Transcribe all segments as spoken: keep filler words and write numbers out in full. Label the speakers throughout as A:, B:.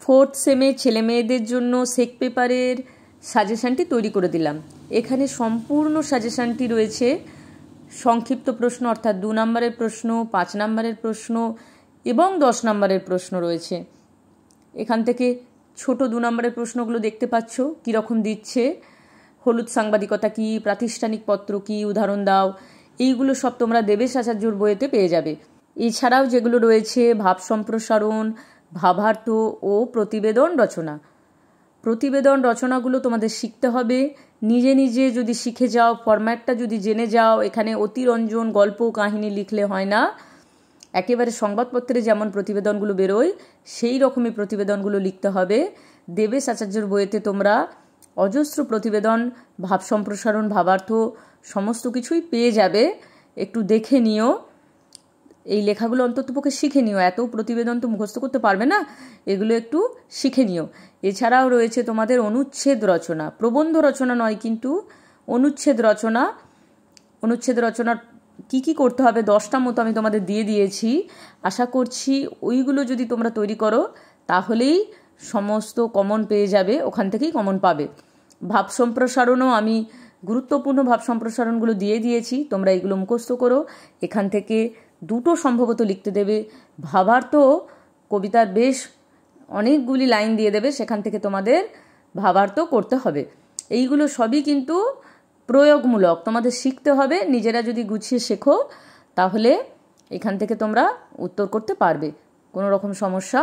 A: Fourth সেমে ছেলে মেয়েদের জন্য সেক পেপারের সাজেশানটি তৈরি করে দিলাম। এখানে সম্পূর্ণ সাজেশানটি রয়েছে। সংক্ষিপ্ত প্রশ্ন অর্থাৎ দু নম্বরের প্রশ্ন, পাঁচ নম্বরের প্রশ্ন এবং দশ নম্বরের প্রশ্ন রয়েছে। এখান থেকে ছোট দু নম্বরের প্রশ্নগুলো দেখতে পাচ্ছ কীরকম দিচ্ছে। হলুদ সাংবাদিকতা কী, প্রাতিষ্ঠানিক পত্র কী, উদাহরণ দাও। এইগুলো সব তোমরা দেবেশ আচার্যর বইয়েতে পেয়ে যাবে। এছাড়াও যেগুলো রয়েছে ভাব সম্প্রসারণ, ভাবার্থ ও প্রতিবেদন রচনা। প্রতিবেদন রচনাগুলো তোমাদের শিখতে হবে। নিজে নিজে যদি শিখে যাও, ফরম্যাটটা যদি জেনে যাও, এখানে অতিরঞ্জন গল্প কাহিনী লিখলে হয় না। একেবারে সংবাদপত্রে যেমন প্রতিবেদনগুলো বেরোয় সেই রকমই প্রতিবেদনগুলো লিখতে হবে। দেবেশ আচার্যর বইয়েতে তোমরা অজস্র প্রতিবেদন, ভাব সম্প্রসারণ, ভাবার্থ সমস্ত কিছুই পেয়ে যাবে। একটু দেখে নিও, এই লেখাগুলো অন্ততপক্ষে শিখে নিও। এত প্রতিবেদন তো মুখস্থ করতে পারবে না, এগুলো একটু শিখে নিও। এছাড়াও রয়েছে তোমাদের অনুচ্ছেদ রচনা, প্রবন্ধ রচনা নয় কিন্তু অনুচ্ছেদ রচনা। অনুচ্ছেদ রচনার কি কি করতে হবে দশটা মতো আমি তোমাদের দিয়ে দিয়েছি। আশা করছি ওইগুলো যদি তোমরা তৈরি করো তাহলেই সমস্ত কমন পেয়ে যাবে, ওখান থেকেই কমন পাবে। ভাব সম্প্রসারণও আমি গুরুত্বপূর্ণ ভাব সম্প্রসারণগুলো দিয়ে দিয়েছি, তোমরা এগুলো মুখস্থ করো। এখান থেকে দুটো সম্ভবত লিখতে দেবে। ভাবার্থ কবিতার বেশ অনেকগুলি লাইন দিয়ে দেবে, সেখান থেকে তোমাদের ভাবার্থ করতে হবে। এইগুলো সবই কিন্তু প্রয়োগমূলক, তোমাদের শিখতে হবে। নিজেরা যদি গুছিয়ে শেখো তাহলে এখান থেকে তোমরা উত্তর করতে পারবে, কোনো রকম সমস্যা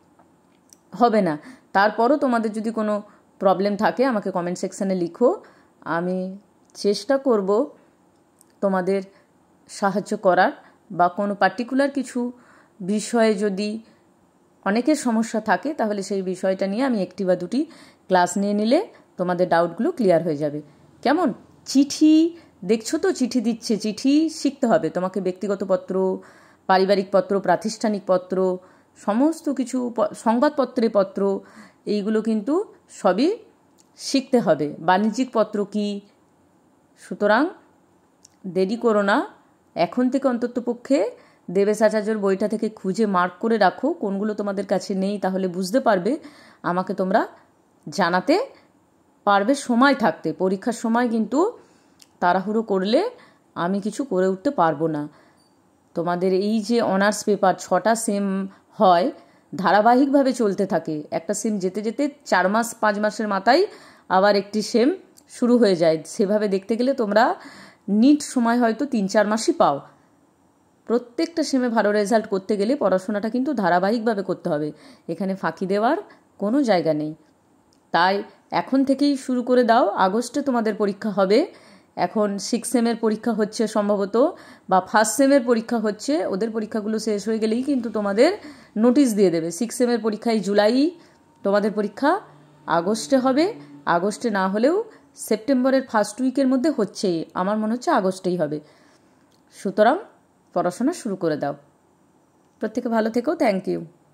A: হবে না। তারপরও তোমাদের যদি কোনো প্রবলেম থাকে আমাকে কমেন্ট সেকশানে লিখো, আমি চেষ্টা করব তোমাদের সাহায্য করার। বা কোনো পার্টিকুলার কিছু বিষয়ে যদি অনেকের সমস্যা থাকে তাহলে সেই বিষয়টা নিয়ে আমি একটি বা দুটি ক্লাস নিয়ে নিলে তোমাদের ডাউটগুলো ক্লিয়ার হয়ে যাবে। কেমন? চিঠি দেখছো তো, চিঠি দিচ্ছে, চিঠি শিখতে হবে তোমাকে। ব্যক্তিগত পত্র, পারিবারিক পত্র, প্রাতিষ্ঠানিক পত্র, সমস্ত কিছু সংবাদপত্রের পত্র, এইগুলো কিন্তু সবই শিখতে হবে। বাণিজ্যিক পত্র কি। সুতরাং দেরি করো না, এখন থেকে অন্ততপক্ষে দেবেশ আচার্যর বইটা থেকে খুঁজে মার্ক করে রাখো কোনগুলো তোমাদের কাছে নেই, তাহলে বুঝতে পারবে, আমাকে তোমরা জানাতে পারবে সময় থাকতে। পরীক্ষার সময় কিন্তু তাড়াহুড়ো করলে আমি কিছু করে উঠতে পারবো না। তোমাদের এই যে অনার্স পেপার ছটা সেম হয়, ধারাবাহিকভাবে চলতে থাকে। একটা সেম যেতে যেতে চার মাস পাঁচ মাসের মাথায় আবার একটি সেম শুরু হয়ে যায়। সেভাবে দেখতে গেলে তোমরা নিট সময় হয়তো তিন চার মাসই পাও। প্রত্যেকটা সেমে ভালো রেজাল্ট করতে গেলে পড়াশোনাটা কিন্তু ধারাবাহিকভাবে করতে হবে, এখানে ফাঁকি দেওয়ার কোনো জায়গা নেই। তাই এখন থেকেই শুরু করে দাও। আগস্টে তোমাদের পরীক্ষা হবে। এখন সিক্স সেমের পরীক্ষা হচ্ছে সম্ভবত, বা ফার্স্ট সেমের পরীক্ষা হচ্ছে। ওদের পরীক্ষাগুলো শেষ হয়ে গেলেই কিন্তু তোমাদের নোটিশ দিয়ে দেবে। সিক্স সেমের পরীক্ষায় জুলাই, তোমাদের পরীক্ষা আগস্টে হবে। আগস্টে না হলেও সেপ্টেম্বরের ফার্স্ট উইকের মধ্যে হচ্ছেই, আমার মনে হচ্ছে আগস্টেই হবে। সুতরাং পড়াশোনা শুরু করে দাও। প্রত্যেকে ভালো থেকো। Thank you.